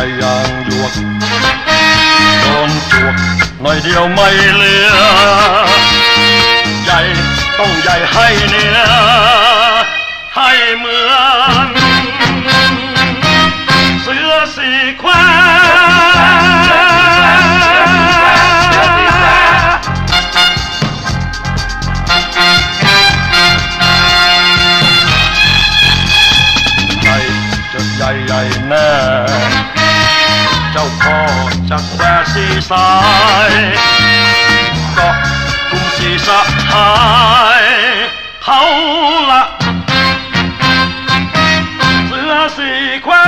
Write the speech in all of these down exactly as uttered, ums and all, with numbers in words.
อย่างหยวกโดนจวกหน่อยเดียวไม่เหลือใหญ่ต้องใหญ่ให้เนื้อให้เหมือนเสือสี่แควใหญ่ใหญ่แน่เจ้าพ่อจากแดนสีสายเกาะกรุงศรีสะหายเขาละเสือสี่แคว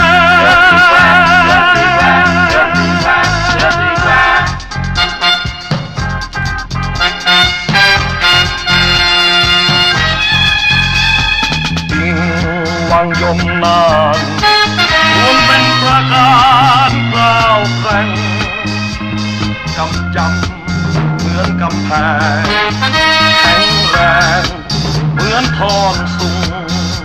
อิงวังยมนานรวมเป็นประการกล้าวแกร่งกำจำเหมือนกำแพงแข็งแรงเหมือนทอนสูง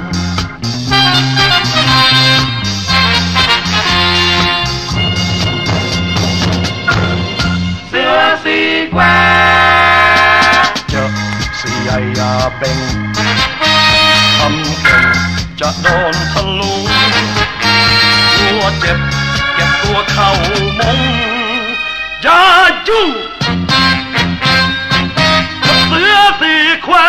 เสือสีแควเจอสีใหญ่ยาเป่งทำเก่งจะโดนทะลุตัวเจ็บเก็บตัวเข้ามงอย่ายุ่งเสือสี่แคว